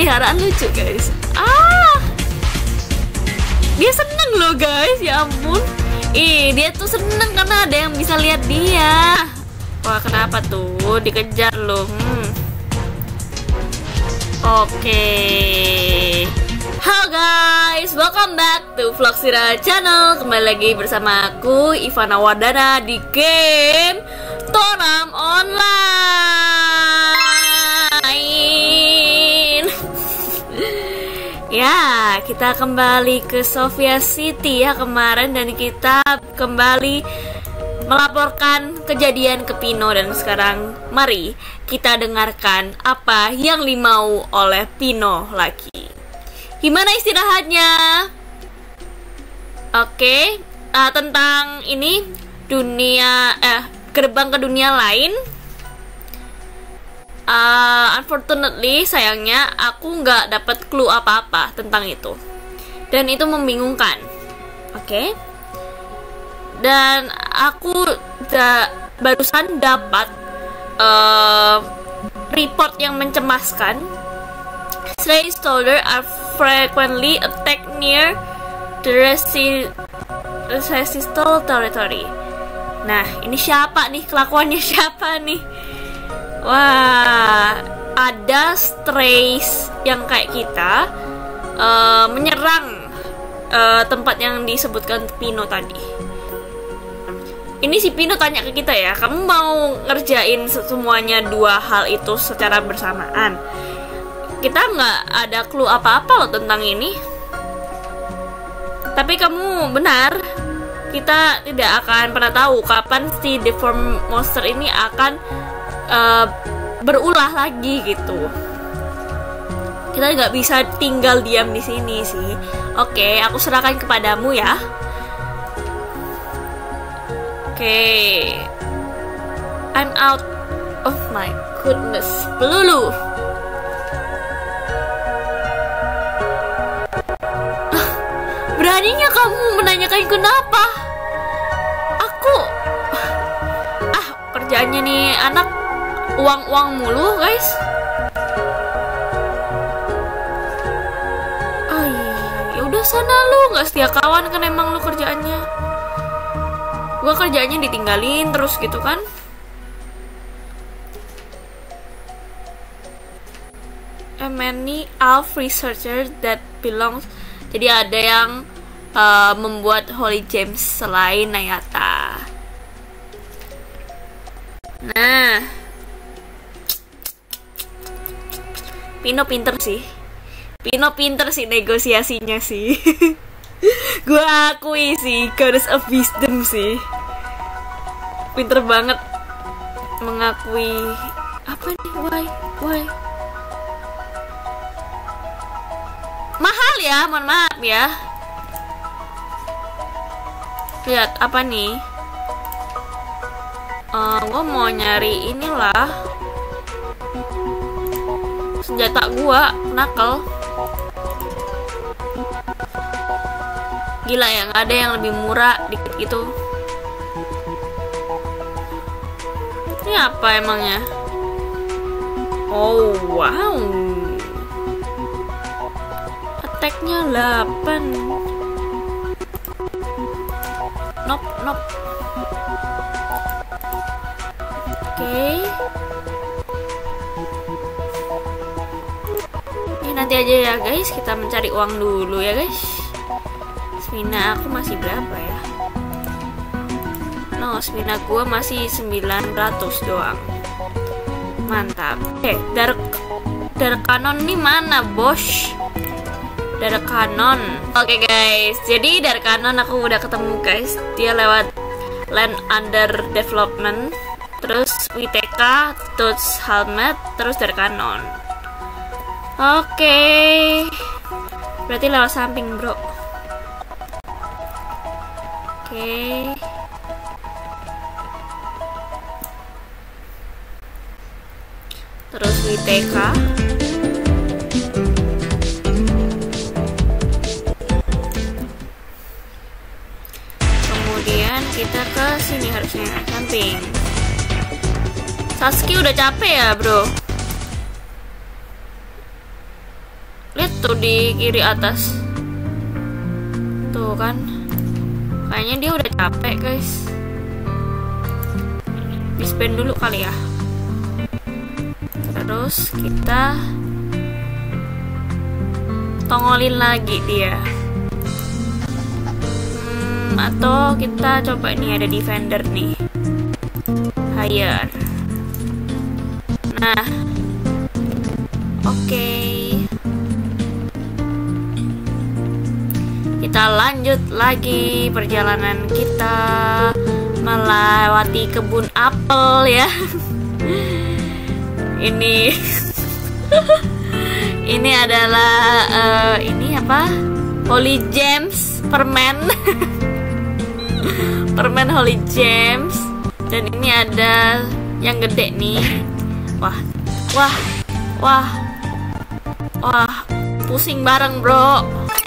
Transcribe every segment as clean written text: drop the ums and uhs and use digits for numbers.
peliharaan lucu guys. Dia seneng loh guys, ya ampun. Dia tuh seneng karena ada yang bisa lihat dia. Wah, kenapa tuh dikejar loh? Oke. Halo guys, welcome back to Vlogsira Channel. Kembali lagi bersama aku Ivana Wardana di game Toram Online. Ya, kita kembali ke Sofia City ya kemarin, dan kita kembali melaporkan kejadian ke Pino. Dan sekarang mari kita dengarkan apa yang dimau oleh Pino lagi. Gimana istirahatnya? Oke, tentang ini dunia gerbang ke dunia lain. Unfortunately, sayangnya aku nggak dapat clue apa-apa tentang itu, dan itu membingungkan. Oke. Dan aku barusan dapat report yang mencemaskan. Stray soldiers are frequently attacked near the resistal territory. Nah, ini siapa nih? Kelakuannya siapa nih? Wah, ada strays yang kayak kita menyerang tempat yang disebutkan Pino tadi. Ini si Pino tanya ke kita ya, kamu mau ngerjain semuanya dua hal itu secara bersamaan? Kita nggak ada clue apa-apa loh tentang ini. Tapi kamu benar, kita tidak akan pernah tahu kapan si deform monster ini akan berulah lagi gitu. Kita nggak bisa tinggal diam di sini sih. Oke, aku serahkan kepadamu ya. Oke. I'm out of my goodness. Pelulu. Beraninya kamu menanyakan kenapa? Aku kerjaannya nih anak uang mulu guys. Ya udah sana lu, nggak setia kawan kan emang lu kerjaannya. Gua kerjaannya ditinggalin terus gitu kan. Many elf researchers that belongs. Jadi ada yang membuat Holy Gems selain Nayata. Nah, Pino pinter sih. Pino pinter sih negosiasinya sih. Gue akui sih, Goddess of Wisdom sih. Pinter banget mengakui. Apa nih? Why? Mahal ya, mohon maaf ya. Lihat apa nih? Gue mau nyari inilah senjata gua, knuckle. Gila ya, nggak ada yang lebih murah dikit gitu. Ini apa emangnya? Oh wow, attack-nya 8. Nope. Oke. Ini nanti aja ya guys, kita mencari uang dulu ya guys. Smina aku masih berapa ya? No, smina gua masih 900 doang. Mantap. Dark Cannon nih mana, bos? Dark Cannon. Oke guys, jadi Dark Cannon aku udah ketemu guys. Dia lewat Land Under Development, terus WTK, Touch Helmet, terus Dark Cannon. Oke. Berarti lewat samping, bro. Oke. Terus WTK. Kita ke sini harusnya, samping. Sasuke udah capek ya bro. tuh di kiri atas. Tuh kan. Kayaknya dia udah capek, guys. Disband dulu kali ya. Terus kita tongolin lagi dia. Atau kita coba nih, ada defender nih. Hire. Nah. Oke. Kita lanjut lagi perjalanan kita melewati kebun apel ya. Ini ini adalah ini apa? Holy Gems permen. Permen Holy Gems. Dan ini ada yang gede nih. Wah. Wah. Wah. Wah, pusing bareng, bro.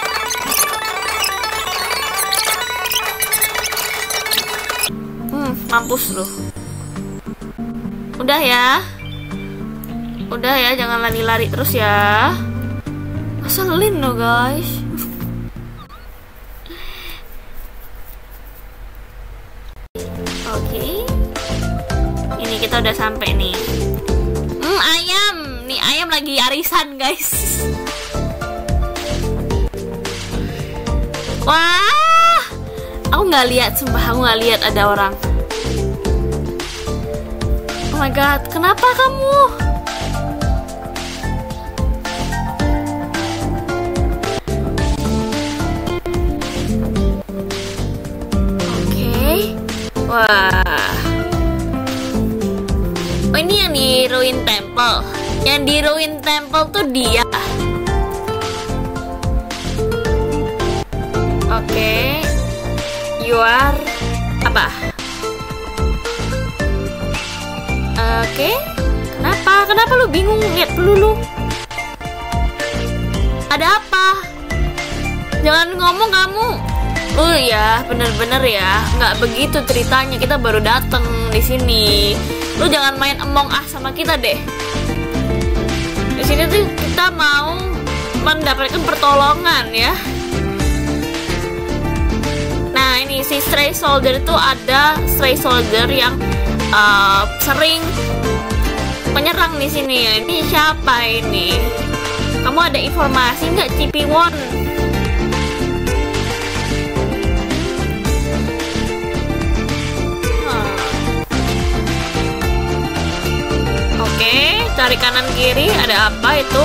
Mampus loh. Udah ya. Udah ya, jangan lari-lari terus ya. Ngeselin loh, guys. Oke. Ini kita udah sampai nih. Ayam. Nih ayam lagi arisan, guys. Wah. Aku nggak lihat, sumpah aku nggak lihat ada orang. Oh my god, kenapa kamu? Oke. Wah. Oh, ini yang di Ruin Temple. Yang di Ruin Temple tuh dia. Oke. You are apa? Oke. Kenapa lu bingung? Lihat dulu lu. Ada apa? Jangan ngomong kamu. Oh ya, bener-bener ya. Nggak begitu ceritanya. Kita baru dateng di sini. Lu jangan main Among Us sama kita deh. Di sini tuh kita mau mendapatkan pertolongan ya. Nah, ini si Stray Soldier itu ada Stray Soldier yang sering menyerang di sini. Ini siapa ini? Kamu ada informasi nggak, Cipiwon? Oke, cari kanan kiri. Ada apa itu?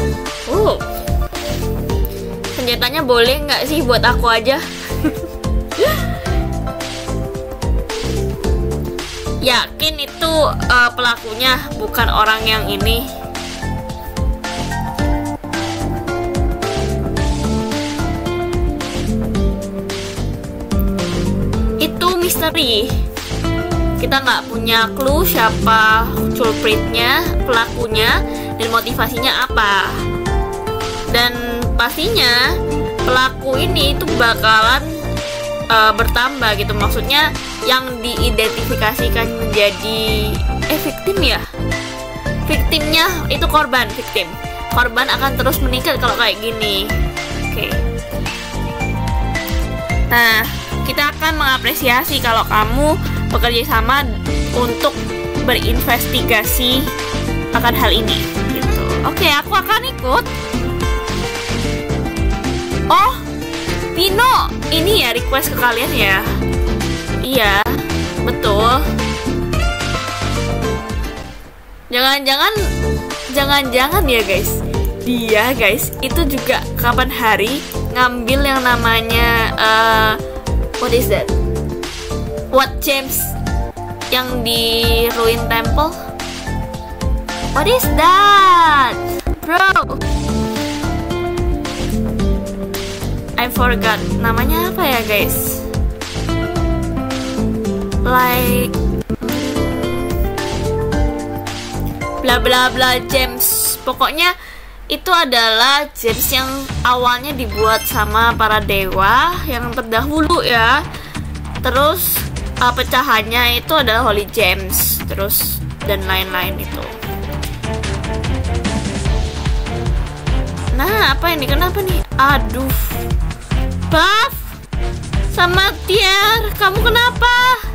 Senjatanya boleh nggak sih buat aku aja? Yakin itu pelakunya bukan orang yang ini. Itu misteri. Kita nggak punya clue siapa culpritnya, pelakunya, dan motivasinya apa. Dan pastinya pelaku ini itu bakalan bertambah gitu. Maksudnya yang diidentifikasikan menjadi victim ya. Victimnya itu korban, victim. Korban akan terus meningkat kalau kayak gini. Oke. Nah, kita akan mengapresiasi kalau kamu bekerja sama untuk berinvestigasi akan hal ini gitu. Oke, aku akan ikut. Oh, Pino, ini ya request ke kalian ya. Iya, betul. Jangan-jangan ya guys. Dia guys, itu juga kapan hari ngambil yang namanya what is that? What James yang di Ruin Temple? What is that, bro? I forgot namanya apa ya guys? Like bla bla bla James. Pokoknya itu adalah James yang awalnya dibuat sama para dewa yang terdahulu ya. Terus pecahannya itu adalah Holy Gems, terus dan lain-lain itu. Nah, Kenapa ini? Kenapa nih? Aduh. Buff sama Tier, kamu kenapa?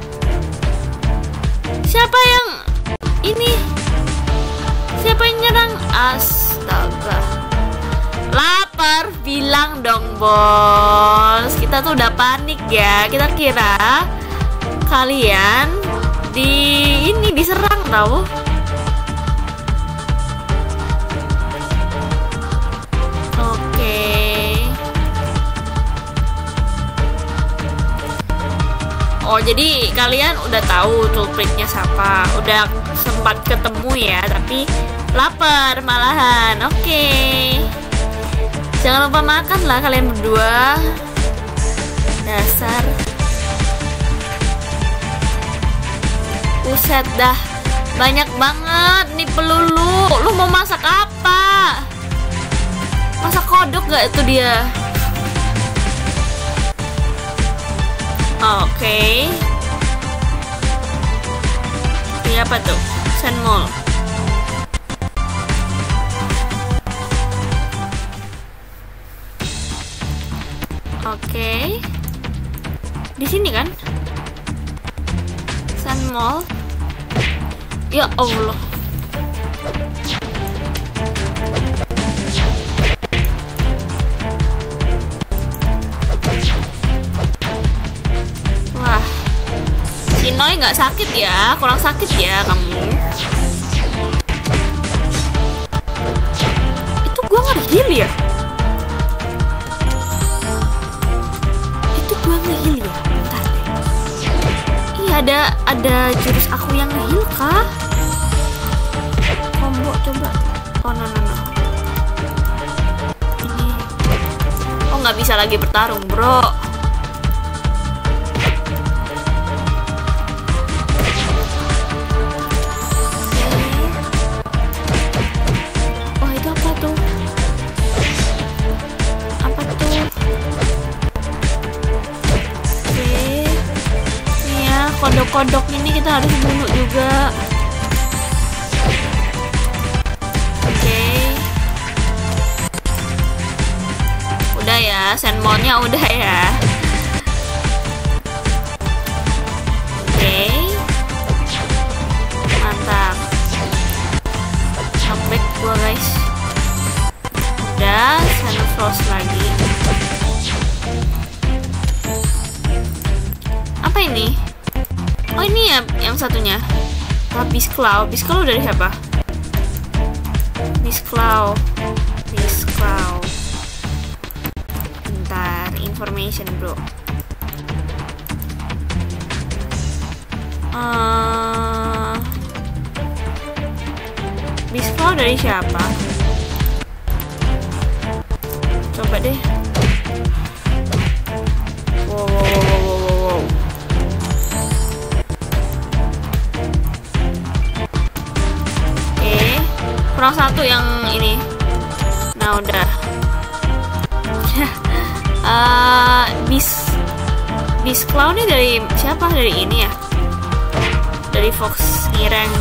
Siapa yang ini? Siapa yang nyerang? Astaga. Lapar, bilang dong bos. Kita tuh udah panik ya. Kita kira kalian diserang tahu. Oh, jadi kalian udah tahu culpritnya siapa, udah sempat ketemu ya, tapi lapar malahan. Oke. Jangan lupa makan lah kalian berdua. Dasar. Buset dah, banyak banget nih pelulu. Lu mau masak apa? Masak kodok gak itu dia? Oke. Ini apa tuh? Sandmall. Oke. Di sini kan? Sandmall. Ya Allah. Noi nggak sakit ya, kurang sakit ya kamu. Itu gua nge-heal ya? Itu gua nge-heal ya? Bentar deh. Iya ada jurus aku yang nge-heal kah? Combo coba. Oh no. Ini. Oh nggak bisa lagi bertarung bro. Kodok-kodok ini kita harus bunuh juga. Oke. Udah ya, sandmallnya udah ya. Oke. Mantap. Sampai gua guys. Udah, sand frost lagi. Apa ini? Oh ini ya yang satunya. Bisclaw. Bisclaw dari siapa? Bisclaw. Bentar, information bro. Bisclaw dari siapa? Coba deh. Wow. Kurang satu yang ini. Nah udah. Bisclaw nih dari siapa? Dari ini ya? Dari Fox Ngireng.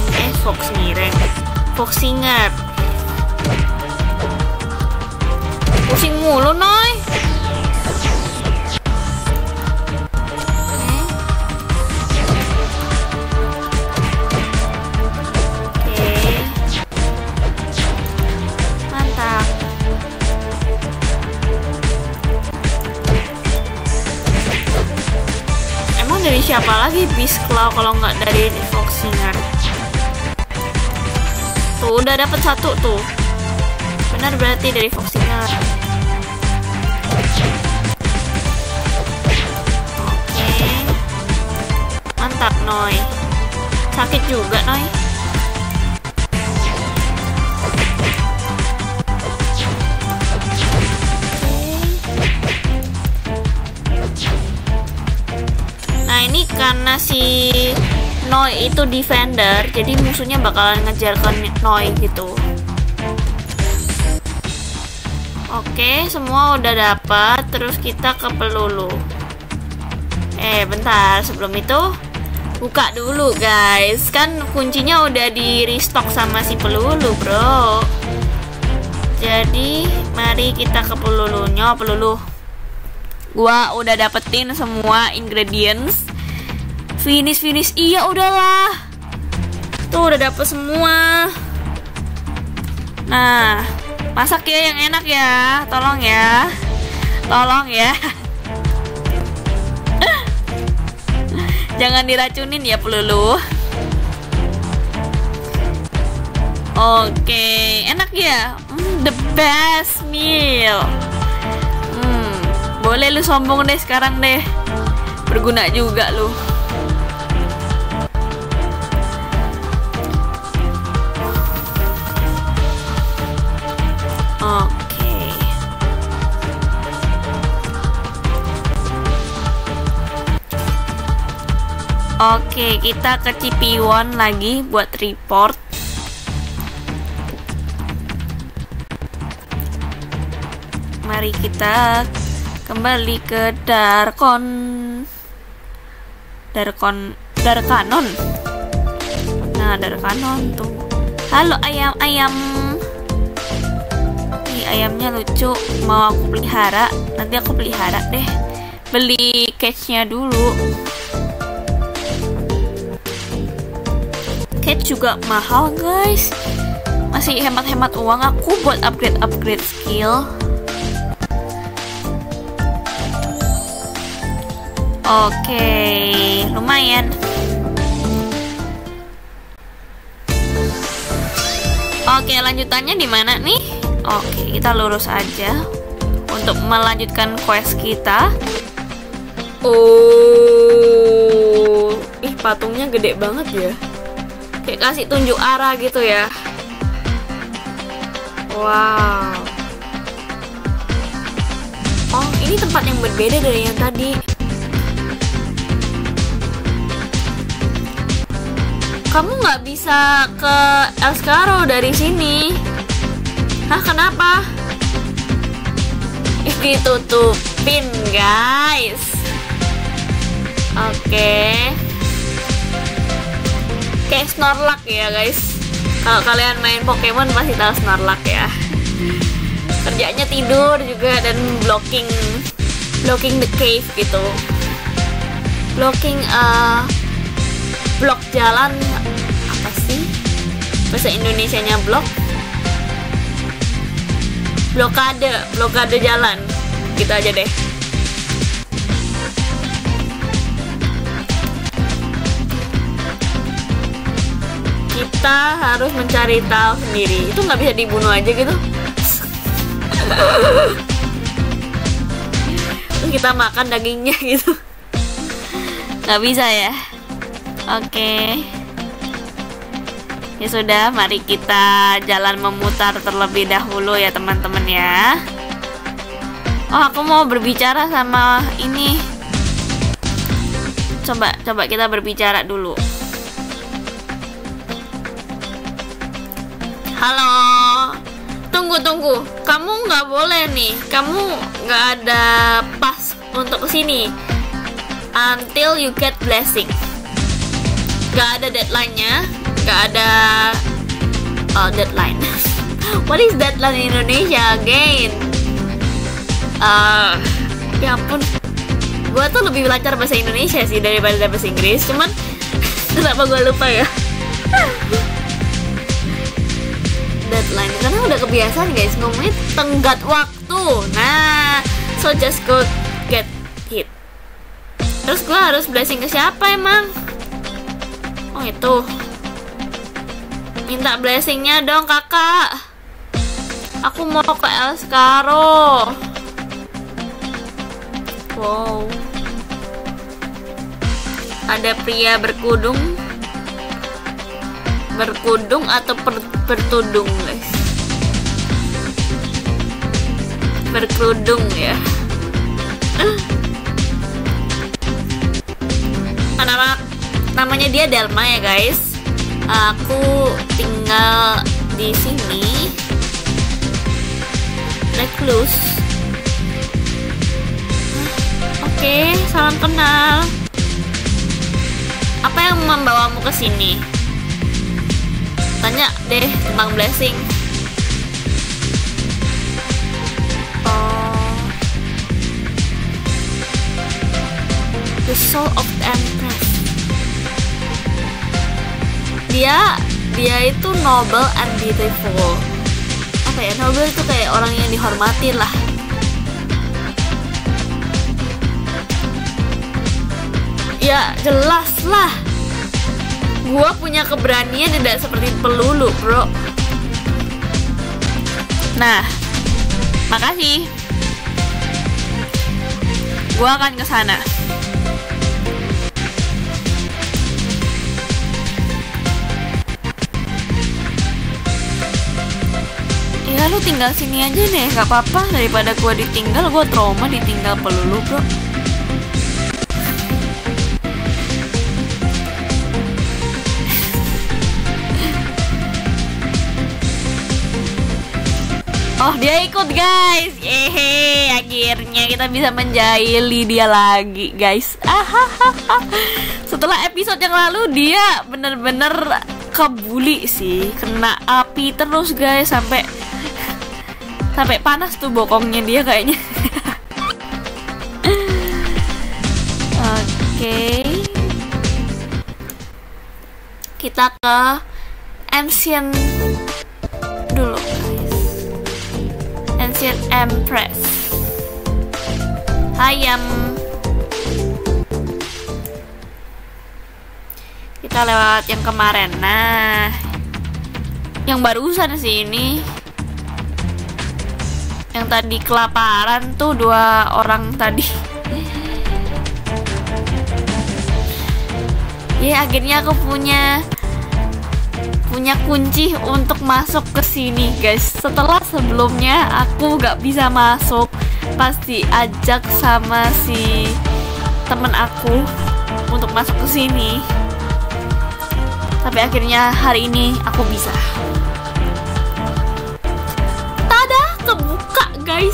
Fox Singer. Pusing mulu noy. Dari siapa lagi Bisclaw kalau nggak dari Fox Singer? Tuh udah dapet satu tuh. Benar berarti dari Fox Singer. Oke. Mantap Noy. Sakit juga Noy. Ini karena si Noi itu defender, jadi musuhnya bakalan ngejar ke Noi gitu. Oke, semua udah dapat. Terus kita ke pelulu. Bentar, sebelum itu buka dulu guys. Kan kuncinya udah di restock sama si pelulu bro. Jadi mari kita ke pelulunya. Pelulu, gua udah dapetin semua ingredients. Finish. Iya udahlah. Tuh udah dapet semua. Nah, masak ya yang enak ya. Tolong ya. Jangan diracunin ya pelulu. Oke, enak ya. The best meal. Boleh lu sombong deh sekarang deh. Berguna juga lu. Oke, kita ke Cipiwon lagi buat report. Mari kita kembali ke Darkanon. Nah, Darkanon tuh. Halo ayam. Ih, ayamnya lucu. Mau aku pelihara? Nanti aku pelihara deh. Beli cage-nya dulu. Cage juga mahal guys. Masih hemat-hemat uang aku buat upgrade skill. Oke, lumayan. Oke, lanjutannya di mana nih? Oke, kita lurus aja untuk melanjutkan quest kita. Oh, patungnya gede banget ya. Kayak kasih tunjuk arah gitu ya. Wow. Oh, ini tempat yang berbeda dari yang tadi. Kamu nggak bisa ke Elskaro dari sini. Hah, kenapa? Ditutupin, guys. Oke. Kayak Snorlax ya guys. Kalau kalian main Pokemon pasti tahu Snorlax ya. Kerjanya tidur juga dan blocking the cave gitu. Blok jalan, apa sih bahasa Indonesianya? Blokade jalan gitu aja deh. Kita harus mencari tahu sendiri. Itu nggak bisa dibunuh aja gitu. Kita makan dagingnya gitu. Nggak bisa ya. Oke. Ya sudah, mari kita jalan memutar terlebih dahulu ya teman-teman ya. Oh, aku mau berbicara sama ini. Coba kita berbicara dulu. Halo, tunggu. Kamu nggak boleh nih. Kamu nggak ada pas untuk kesini. Until you get blessing. Nggak ada deadline-nya. Nggak ada deadline. What is deadline in Indonesia again? Ya ampun. Gue tuh lebih lancar bahasa Indonesia sih daripada bahasa Inggris. Cuman kenapa gue lupa ya? Deadline karena udah kebiasaan guys ngomongnya tenggat waktu. Nah, so just go get hit. Terus gue harus blessing ke siapa emang? Oh itu, minta blessingnya dong kakak. Aku mau ke Elskaro. Wow, ada pria berkudung atau bertudung guys. Berkerudung ya. Anak-anak namanya dia Delma ya guys. Aku tinggal di sini. Recluse. Oke, salam kenal. Apa yang membawamu ke sini? Tanya deh tentang blessing. Soul of the Empress. Dia itu noble and beautiful. Apa ya, noble itu kayak orang yang dihormati lah. Ya jelas lah, gua punya keberanian tidak seperti pelulu, bro. Nah, makasih. Gua akan ke sana. Ya lu tinggal sini aja deh, nggak apa-apa, daripada gua ditinggal, gua trauma ditinggal pelulu, bro. Oh, dia ikut, guys. Yehe, akhirnya kita bisa menjahili dia lagi, guys. Setelah episode yang lalu dia bener-bener kebuli sih, kena api terus, guys, sampai panas tuh bokongnya dia kayaknya. Oke. Kita ke Ancient dulu, guys. Ancient Empress. Hayam. Kita lewat yang kemarin. Nah, yang barusan sih ini. Yang tadi kelaparan tuh 2 orang tadi. Ya, akhirnya aku punya kunci untuk masuk ke sini, guys. Setelah sebelumnya aku gak bisa masuk, pasti ajak sama si temen aku untuk masuk ke sini. Tapi akhirnya hari ini aku bisa. Tada, kebuka, guys.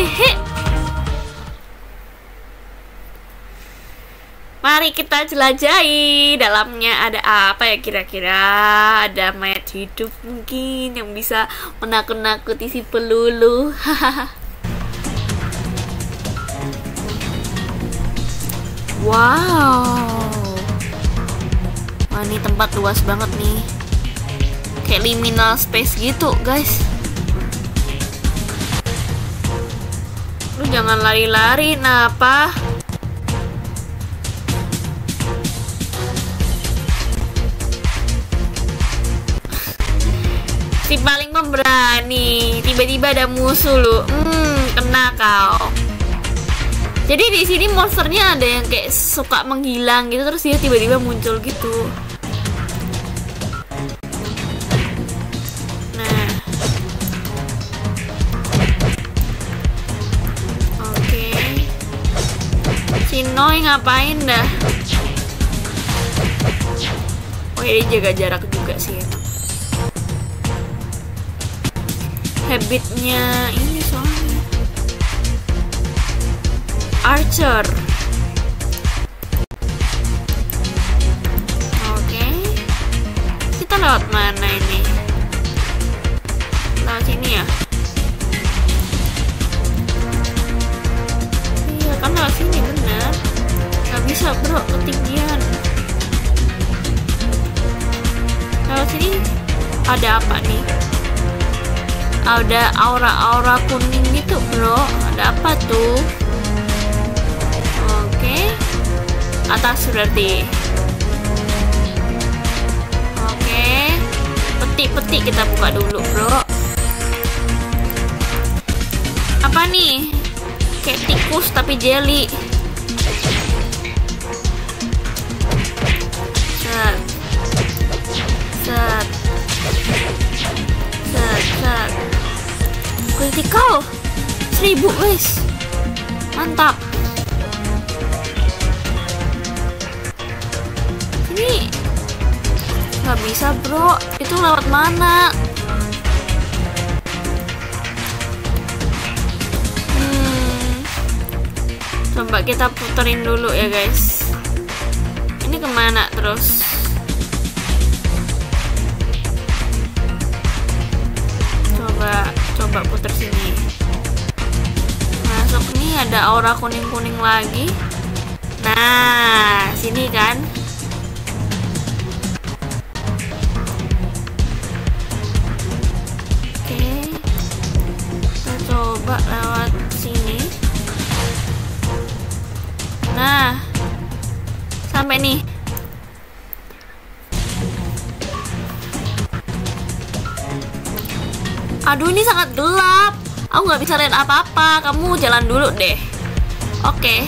Mari kita jelajahi dalamnya ada apa ya kira-kira. Ada mayat hidup mungkin yang bisa menakut-nakuti si pelulu. Wow. Wah, ini tempat luas banget nih. Kayak liminal space gitu, guys. Lu jangan lari-lari, napa? Si paling pemberani, tiba-tiba ada musuh lu. Kena kau. Jadi di sini monsternya ada yang kayak suka menghilang gitu, terus dia tiba-tiba muncul gitu. Nah, oke. Si Noi ngapain dah? Oh ya, dia jaga jarak juga sih emang. Habitnya ini soalnya Archer. Oke. Kita lewat mana ini? Lewat sini ya? Iya kan, lewat sini bener. Gak bisa, bro, ketinggian. Lewat sini ada apa nih? Ada aura-aura kuning gitu, bro. Ada apa tuh? Oke. Atas berarti. Oke. Peti-peti kita buka dulu, bro. Apa nih? Kayak tikus tapi jelly. Set. Set. Set, set. Critical 1000, guys. Mantap. Ini nggak bisa, bro. Itu lewat mana? Coba kita puterin dulu ya, guys. Ini kemana terus? Coba puter sini. Masuk nih, ada aura kuning-kuning lagi. Nah, Nah, sini kan. Oke, kita coba lewat sini. Nah, sampai nih. Aduh, ini sangat gelap. Aku nggak bisa lihat apa-apa. Kamu jalan dulu deh. Oke.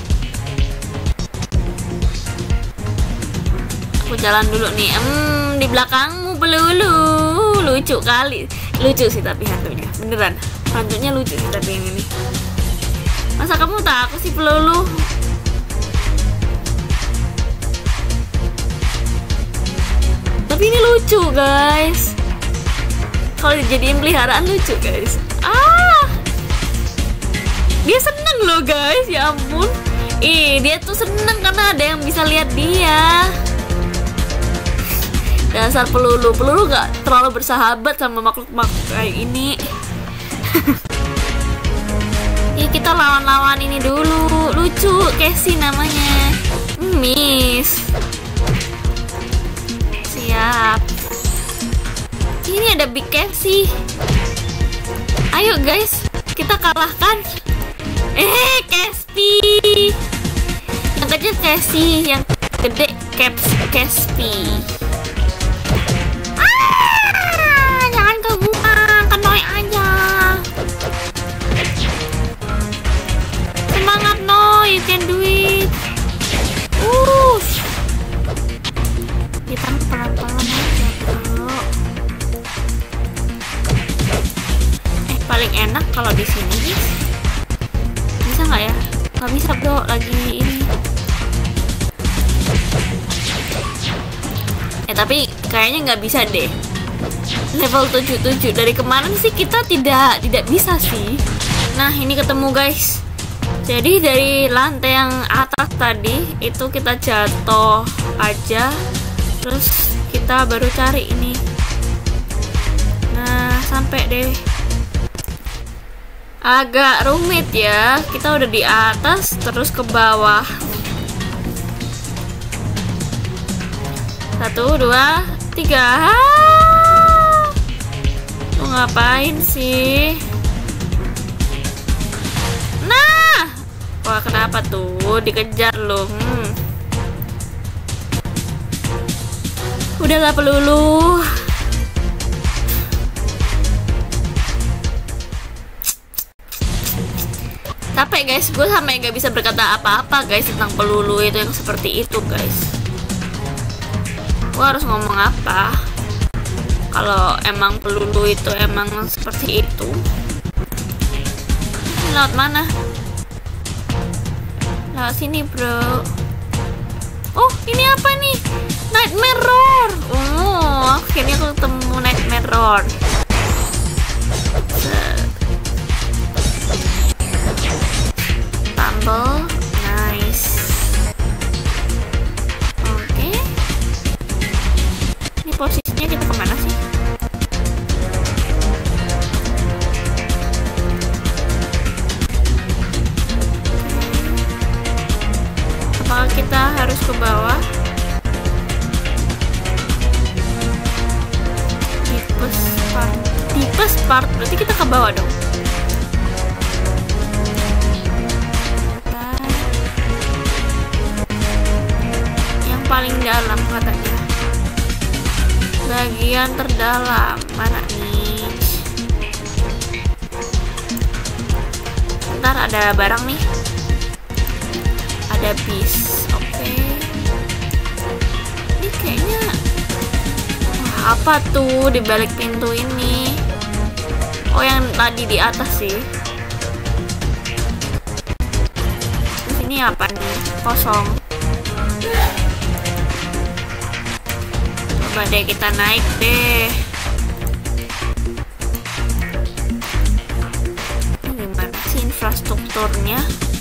Aku jalan dulu nih. Di belakangmu pelulu. Lucu kali. Lucu sih tapi hantunya. Beneran. Hantunya lucu sih tapi yang ini. Masa kamu takut sih pelulu? Tapi ini lucu, guys. Kalau dijadiin peliharaan lucu, guys. Dia seneng loh, guys. Ya ampun. Dia tuh seneng karena ada yang bisa lihat dia. Dasar pelulu. Pelulu gak terlalu bersahabat sama makhluk-makhluk kayak ini. Kita lawan-lawan ini dulu. Lucu, Casey namanya. Miss. Siap. Ini ada Big Casey. Ayo guys, kita kalahkan. Casey. Yang kecil Casey, yang gede Casey. Jangan kebuang, kenoy aja. Semangat Noy, you can do it. Kita pelan-pelan aja bro. Paling enak kalau di sini guys. Bisa nggak ya? Nggak bisa bro, lagi ini. Tapi kayaknya nggak bisa deh. Level 77 dari kemarin sih kita tidak bisa sih. Nah ini ketemu guys. Jadi dari lantai yang atas tadi itu kita jatuh aja, terus kita baru cari ini. Nah sampai deh. Agak rumit ya. Kita udah di atas terus ke bawah. 1, 2, 3. Lu ngapain sih? Nah, wah kenapa tuh dikejar lu? Udahlah pelulu. Capek guys, gue sampai nggak bisa berkata apa-apa guys tentang pelulu itu yang seperti itu guys. Gue harus ngomong apa? Kalau emang pelulu itu emang seperti itu. Lewat mana? Lewat sini bro. Oh ini apa nih? Nightmare Roar. Oh akhirnya aku ketemu Nightmare Roar. Tumble. Nice. Oke. Ini posisinya kita kemana sih? Apakah kita harus ke bawah? Deepest part berarti kita ke bawah dong. Yang paling dalam katanya. Bagian terdalam mana nih? Ntar ada barang nih. Ada bis. Oke. Ini kayaknya apa tuh di balik pintu ini? Oh yang tadi di atas sih. Ini apa nih? Kosong. Coba deh kita naik deh. Ini gimana sih infrastrukturnya?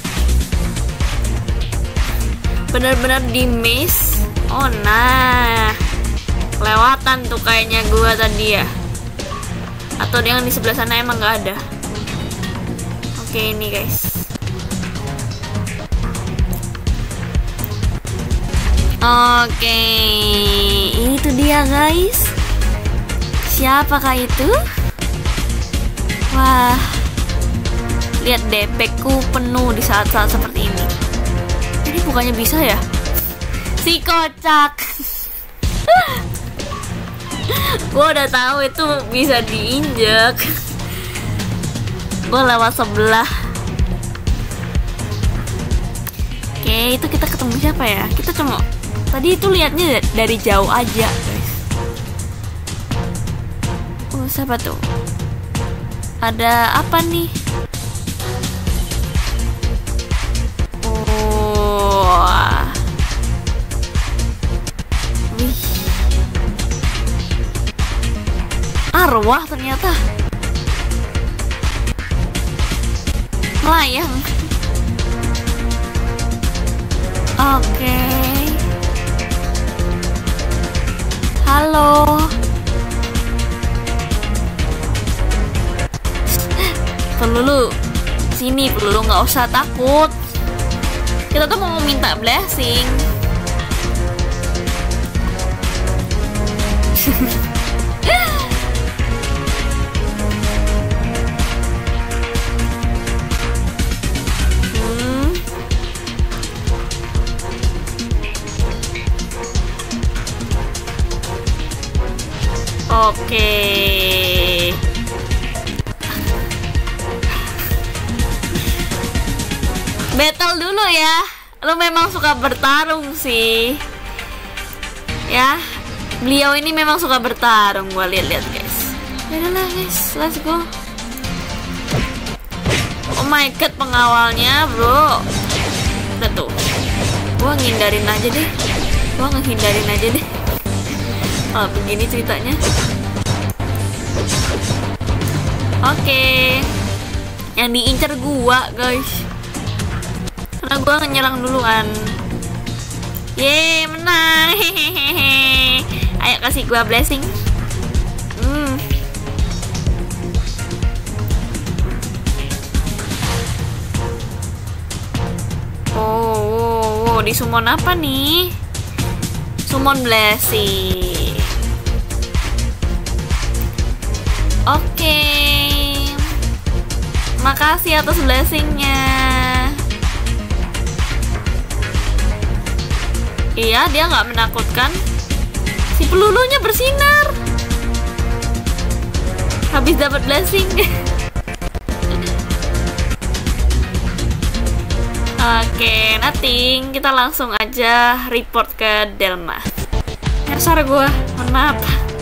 Bener-bener di maze. Oh nah. Kelewatan tuh kayaknya gua tadi ya. Atau yang di sebelah sana emang nggak ada. Oke ini guys. Oke, itu dia guys. Siapakah itu? Wah, lihat DP-ku penuh di saat-saat seperti ini. Ini bukannya bisa ya? Si kocak. Gue udah tahu itu bisa diinjek. Gue lewat sebelah. Oke, itu kita ketemu siapa ya? Kita cuma tadi itu lihatnya dari jauh aja, guys. Oh, siapa tuh? Ada apa nih? Oh. Wih. Arwah ternyata. Melayang. Oke. Halo. Pelulu, sini pelulu, nggak usah takut. Kita tuh mau minta blessing. Oke. Battle dulu ya. Lu memang suka bertarung sih. Ya. Beliau ini memang suka bertarung. Gua lihat-lihat, guys. Yaudah guys, let's go. Oh my god, pengawalnya, bro. Udah tuh. Gua ngehindarin aja deh. Oh, begini ceritanya. Oke. Yang diincar gua, guys. Karena gua nyerang duluan. Yeay, menang. Hehehe. Ayo kasih gua blessing. Oh, di summon apa nih? Summon blessing. Oke. Makasih atas blessingnya. Iya, dia nggak menakutkan. Si pelulunya bersinar. Habis dapat blessing. Oke, nothing. Kita langsung aja report ke Delma. Nyasar gua, mohon maaf.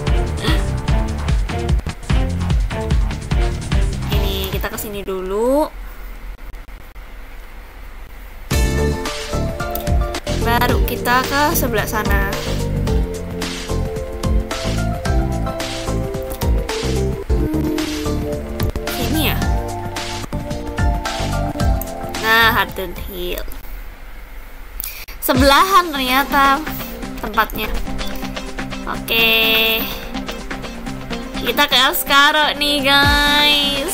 Ini kita kesini dulu. Baru kita ke sebelah sana. Ini ya. Nah, Harden Hill. Sebelahan ternyata tempatnya. Oke. Kita ke Elskaro nih, guys.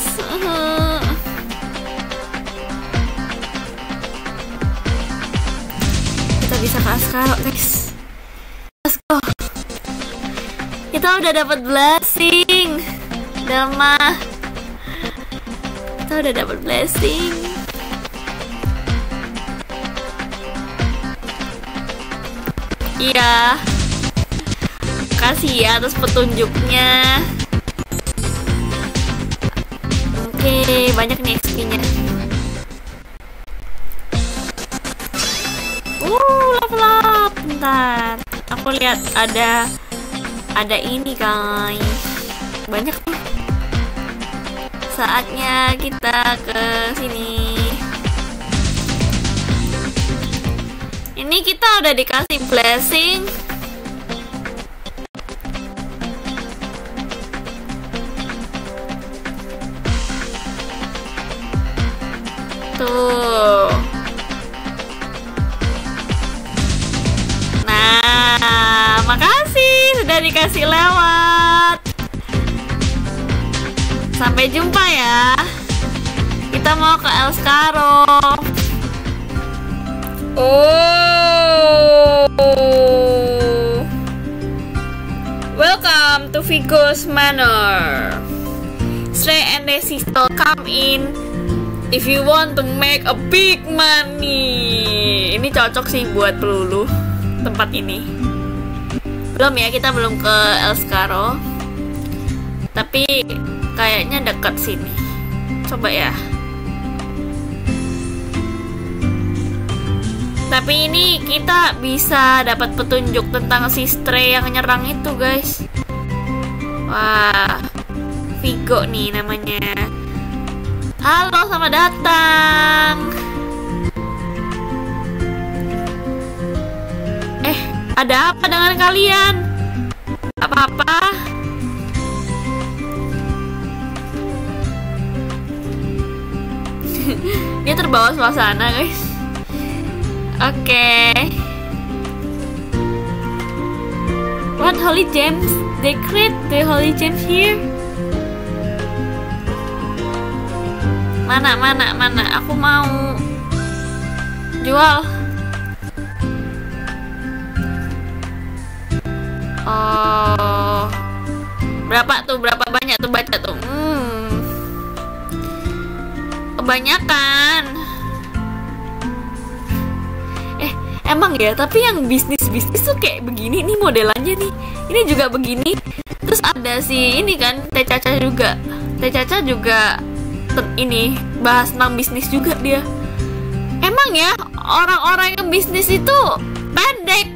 Kita bisa ke Elskaro, guys. Let's go. Kita udah dapat blessing. Delma. Kita udah dapat blessing. Iya. Kasih ya atas petunjuknya. Oke, banyak nih XP-nya. Level up. Bentar. Aku lihat ada ini, guys. Banyak tuh. Saatnya kita ke sini. Ini kita udah dikasih blessing. Tuh. Nah, makasih sudah dikasih lewat. Sampai jumpa ya. Kita mau ke Elskaro. Oh. Vigo's Manor. Stray and the sister come in if you want to make a big money. Ini cocok sih buat pelulu tempat ini. Belum ya, kita belum ke Elscaro. Tapi kayaknya dekat sini. Coba ya. Tapi ini kita bisa dapat petunjuk tentang si Stray yang nyerang itu, guys. Wah, Vigo nih namanya. Halo, selamat datang. Ada apa dengan kalian? Apa-apa? Dia terbawa suasana, guys. Oke. What holy gems? They create the holy gems here. Mana? Aku mau jual. Oh, berapa tuh? Berapa banyak tuh? Baca tuh. Kebanyakan. Emang ya, tapi yang bisnis tuh kayak begini nih modelannya nih. Ini juga begini. Terus ada si ini kan, Teh Caca juga. Teh Caca juga ini bahas tentang bisnis juga dia. Emang ya, orang-orang yang bisnis itu pendek.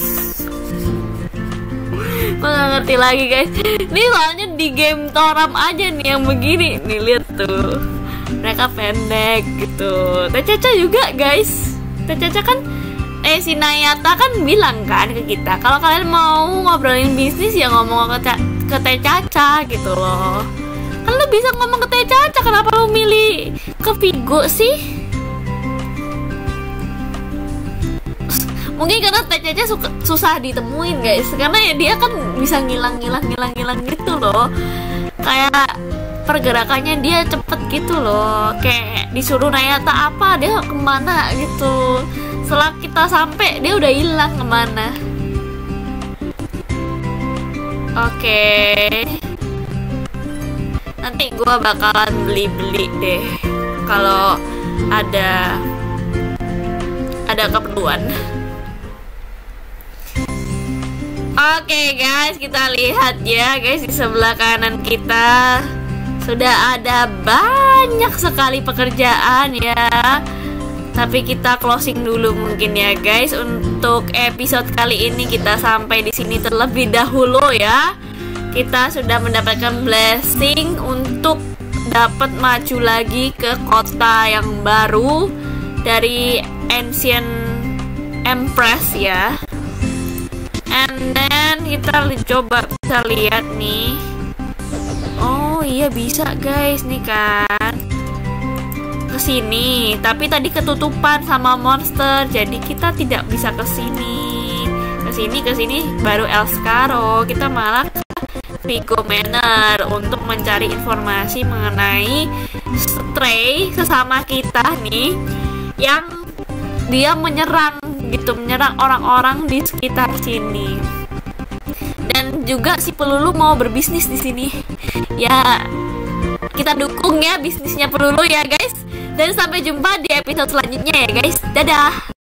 Gue gak ngerti lagi, guys. Ini soalnya di game Toram aja nih yang begini. Nih, lihat tuh. Mereka pendek gitu. Teh Caca juga, guys. Teh Caca kan si Nayata kan bilang kan ke kita, kalau kalian mau ngobrolin bisnis ya ngomong ke Teh Caca gitu loh. Kan lu bisa ngomong ke Teh Caca, kenapa lu milih ke Vigo sih? Mungkin karena Teh Caca susah ditemuin, guys. Karena ya dia kan bisa ngilang gitu loh. Kayak pergerakannya dia cepet gitu loh. Kayak disuruh Nayata apa, dia kemana gitu. Setelah kita sampai dia udah hilang kemana. Oke. Nanti gua bakalan beli deh kalau ada keperluan. Oke, guys, kita lihat ya, guys, di sebelah kanan kita sudah ada banyak sekali pekerjaan ya. Tapi kita closing dulu mungkin ya, guys. Untuk episode kali ini kita sampai di sini terlebih dahulu ya. Kita sudah mendapatkan blessing untuk dapat maju lagi ke kota yang baru dari Ancient Empress ya. And then kita coba bisa lihat nih. Oh iya, bisa, guys, nih kan. Kesini, tapi tadi ketutupan sama monster, jadi kita tidak bisa kesini. Kesini baru Elscaro. Kita malah ke Vigo Manor untuk mencari informasi mengenai Stray sesama kita nih, yang dia menyerang orang-orang di sekitar sini. Dan juga si pelulu mau berbisnis di sini. Ya, kita dukung ya bisnisnya pelulu ya, guys. Dan sampai jumpa di episode selanjutnya ya, guys. Dadah.